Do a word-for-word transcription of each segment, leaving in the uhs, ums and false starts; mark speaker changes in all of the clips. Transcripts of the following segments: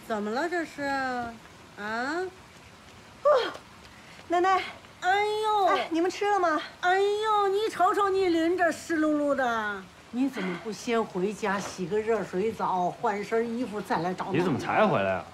Speaker 1: 怎么了这是？啊？
Speaker 2: 哦，奶奶。
Speaker 1: 哎呦！
Speaker 2: 哎，你们吃了吗？
Speaker 1: 哎呦，你瞅瞅你淋着湿漉漉的，你怎么不先回家洗个热水澡，换身衣服再来找
Speaker 3: 你怎么才回来啊？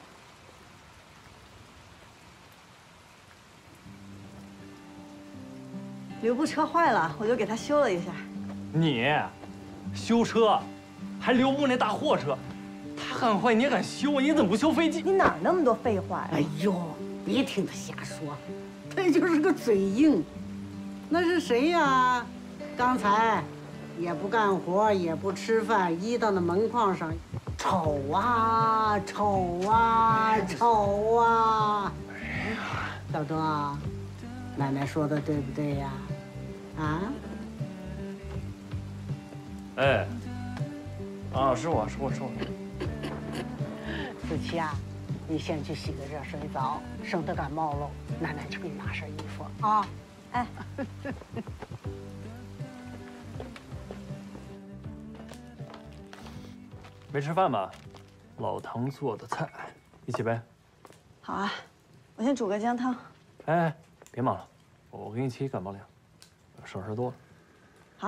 Speaker 2: 刘部车坏了，我就给他修了一下。
Speaker 3: 你，修车，还刘部那大货车，他很坏，你也敢修？你怎么不修飞机？
Speaker 2: 你哪那么多废话呀？
Speaker 1: 哎呦，别听他瞎说，他就是个嘴硬。那是谁呀？刚才也不干活，也不吃饭，依到那门框上，瞅啊瞅啊瞅啊！哎呀，小钟啊，奶奶说的对不对呀？啊？
Speaker 3: 哎，啊，是我是我是我。
Speaker 1: 子琪啊，你先去洗个热水澡，省得感冒喽。奶奶去给你拿身衣服啊。
Speaker 2: 哎。
Speaker 3: 没吃饭吧？老唐做的菜，一起呗。
Speaker 2: 好啊，我先煮个姜汤。
Speaker 3: 哎，别忙了，我给你沏感冒凉，省事多了。
Speaker 2: 好。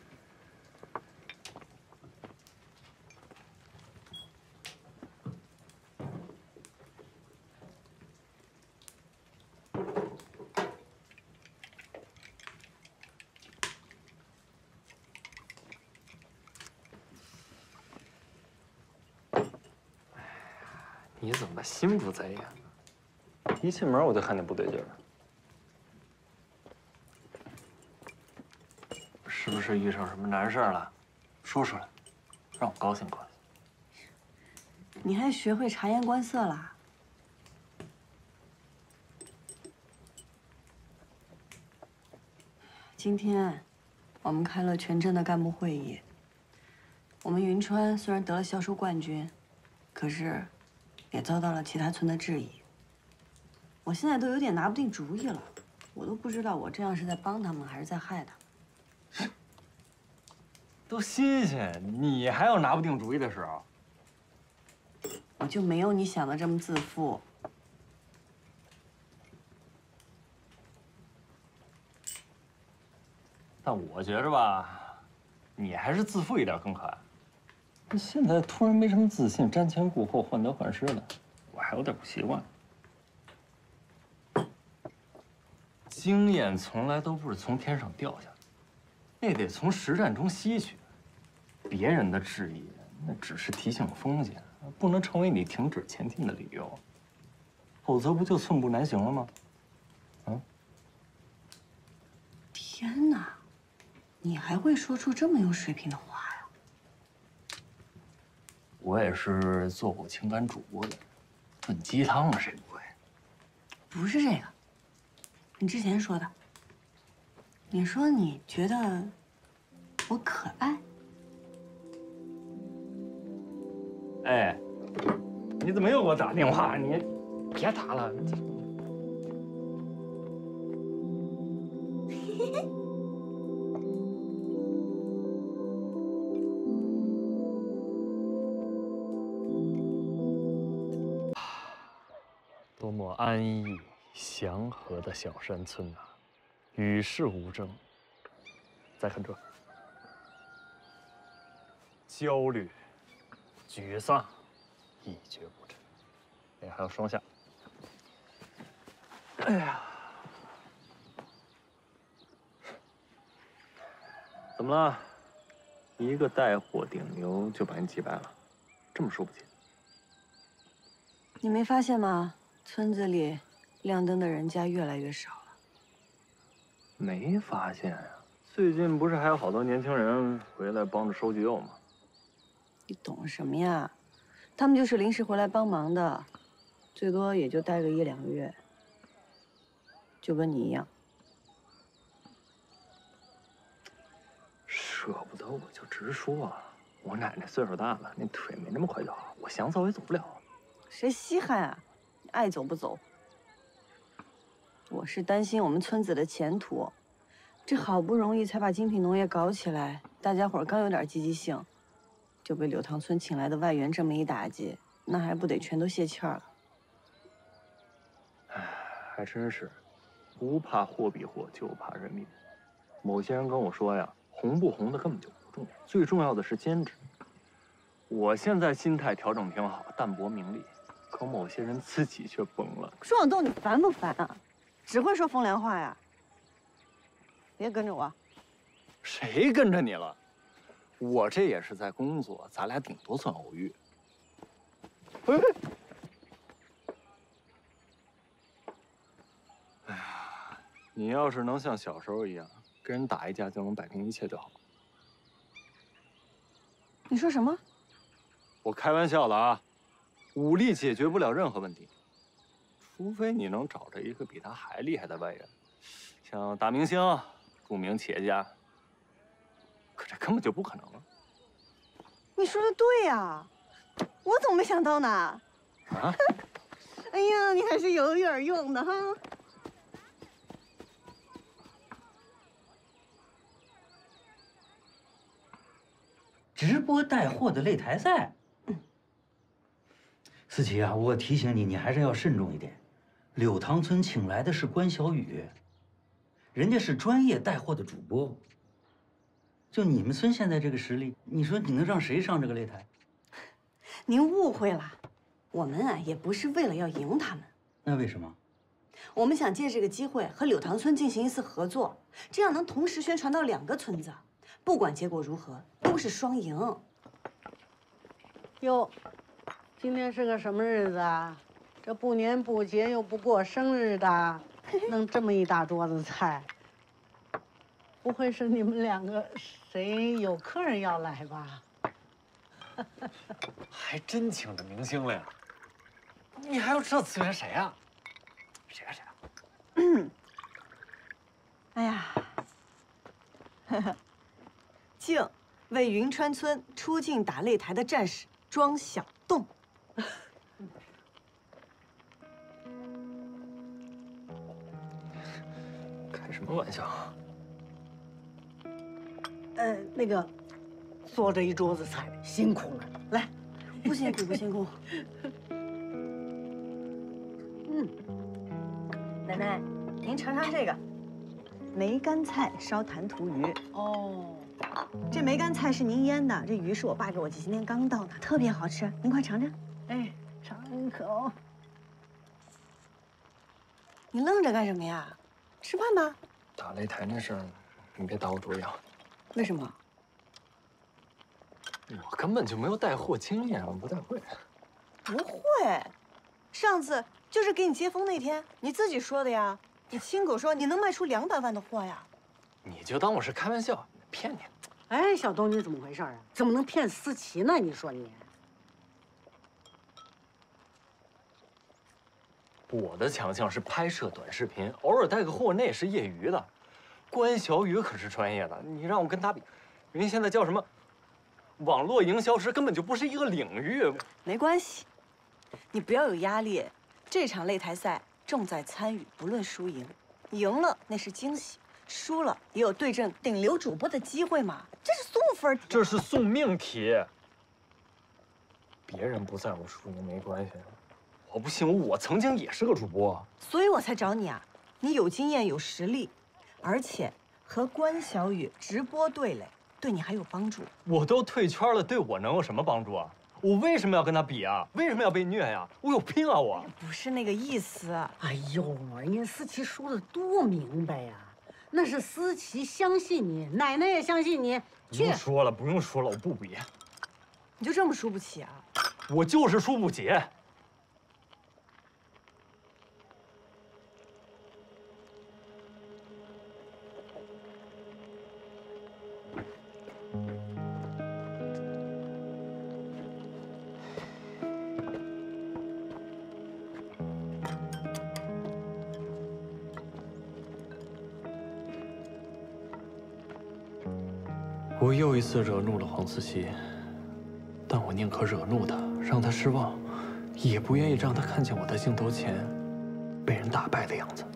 Speaker 3: 你怎么心不在焉呢？一进门我就看见不对劲儿，是不是遇上什么难事儿了？说出来，让我高兴高兴。
Speaker 2: 你还学会察言观色啦？今天我们开了全镇的干部会议。我们云川虽然得了销售冠军，可是也遭到了其他村的质疑。我现在都有点拿不定主意了，我都不知道我这样是在帮他们还是在害他们。
Speaker 3: 都新鲜，你还有拿不定主意的时候？
Speaker 2: 我就没有你想的这么自负。
Speaker 3: 但我觉着吧，你还是自负一点更可爱。你现在突然没什么自信，瞻前顾后，患得患失的，我还有点不习惯。经验从来都不是从天上掉下来，那得从实战中吸取。别人的质疑，那只是提醒风险，不能成为你停止前进的理由。否则不就寸步难行了吗？啊！
Speaker 2: 天哪，你还会说出这么有水平的话呀？
Speaker 3: 我也是做过情感主播的，炖鸡汤的谁不会？
Speaker 2: 不是这个，你之前说的。你说你觉得我可爱？
Speaker 3: 哎，你怎么又给我打电话？你别打了。多么安逸祥和的小山村啊，与世无争。再看这，焦虑、沮丧，一蹶不振。哎，还有双下。哎呀，怎么了？一个带货顶流就把你击败了，这么输不起？
Speaker 2: 你没发现吗？村子里亮灯的人家越来越少了。
Speaker 3: 没发现呀、啊。最近不是还有好多年轻人回来帮着收集肉吗？
Speaker 2: 你懂什么呀？他们就是临时回来帮忙的，最多也就待个一两个月，就跟你一样。
Speaker 3: 舍不得我就直说，我奶奶岁数大了，那腿没那么快就好，我想走也走不了。
Speaker 2: 谁稀罕啊？你爱走不走？我是担心我们村子的前途，这好不容易才把精品农业搞起来，大家伙刚有点积极性，就被柳塘村请来的外援这么一打击， 那还不得全都泄气儿了？
Speaker 3: 哎，还真是，不怕货比货，就怕人比。某些人跟我说呀，红不红的根本就不重要，最重要的是坚持。我现在心态调整挺好，淡泊名利，可某些人自己却崩了。
Speaker 2: 双小豆，你烦不烦啊？只会说风凉话呀！别跟着我。
Speaker 3: 谁跟着你了？我这也是在工作，咱俩顶多算偶遇。哎，哎呀，你要是能像小时候一样，跟人打一架就能摆平一切就好。
Speaker 2: 你说什么？
Speaker 3: 我开玩笑的啊，武力解决不了任何问题，除非你能找着一个比他还厉害的外人，像大明星、著名企业家。可这根本就不可能啊！
Speaker 2: 你说的对呀，我怎么没想到呢？
Speaker 3: 啊！
Speaker 2: 哎呀，你还是有点用的哈。
Speaker 4: 直播带货的擂台赛，思琪啊，我提醒你，你还是要慎重一点。柳塘村请来的是关小雨，人家是专业带货的主播。就你们村现在这个实力，你说你能让谁上这个擂台？
Speaker 2: 您误会了，我们啊也不是为了要赢他们。
Speaker 4: 那为什么？
Speaker 2: 我们想借这个机会和柳塘村进行一次合作，这样能同时宣传到两个村子，不管结果如何，都是双赢。
Speaker 1: 哟，今天是个什么日子啊？这不年不节又不过生日的，弄这么一大桌子菜，不会是你们两个谁有客人要来吧？
Speaker 3: 还真请着明星了呀！你还有这资源谁啊？谁啊谁啊？
Speaker 2: 嗯，哎呀，呵呵，敬为云川村出境打擂台的战士庄小栋。
Speaker 3: 开什么玩笑？
Speaker 1: 呃，那个，做这一桌子菜辛苦了，来，
Speaker 2: 不辛苦不辛苦。
Speaker 1: 嗯，
Speaker 2: 奶奶，您尝尝这个梅干菜烧弹涂鱼。
Speaker 1: 哦，
Speaker 2: 这梅干菜是您腌的，这鱼是我爸给我寄，今天刚到的，特别好吃。您快尝尝。
Speaker 1: 哎，尝一口。
Speaker 2: 你愣着干什么呀？吃饭吧。
Speaker 3: 打擂台那事儿，你别打我主意啊！
Speaker 2: 为什么？
Speaker 3: 我根本就没有带货经验，我不太会。
Speaker 2: 不会，上次就是给你接风那天，你自己说的呀。你亲口说你能卖出两百万的货呀。
Speaker 3: 你就当我是开玩笑，骗你。
Speaker 1: 哎，小东，你怎么回事啊？怎么能骗思琪呢？你说你。
Speaker 3: 我的强项是拍摄短视频，偶尔带个货那也是业余的。关小雨可是专业的，你让我跟他比，人家现在叫什么？网络营销师根本就不是一个领域。
Speaker 2: 没关系，你不要有压力。这场擂台赛重在参与，不论输赢。赢了那是惊喜，输了也有对阵顶流主播的机会嘛。这是送分题。
Speaker 3: 这是送命题。别人不在乎输赢没关系，我不信，我曾经也是个主播，
Speaker 2: 所以我才找你啊。你有经验有实力，而且和关小雨直播对垒，对你还有帮助。
Speaker 3: 我都退圈了，对我能有什么帮助啊？我为什么要跟他比啊？为什么要被虐呀？我有病啊我！
Speaker 2: 不是那个意思。
Speaker 1: 哎呦，人家思琪说的多明白呀，那是思琪相信你，奶奶也相信你。
Speaker 3: 不用说了，不用说了，我不比。
Speaker 2: 你就这么输不起啊？
Speaker 3: 我就是输不起。我又一次惹怒了黄思琪，但我宁可惹怒她，让她失望，也不愿意让她看见我在镜头前被人打败的样子。